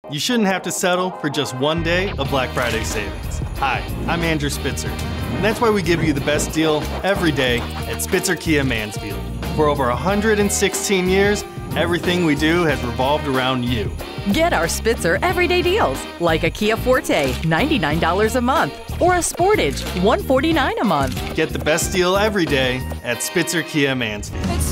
You shouldn't have to settle for just one day of Black Friday savings. Hi, I'm Andrew Spitzer, and that's why we give you the best deal every day at Spitzer Kia Mansfield. For over 116 years, everything we do has revolved around you. Get our Spitzer everyday deals, like a Kia Forte, $99 a month, or a Sportage, $149 a month. Get the best deal every day at Spitzer Kia Mansfield.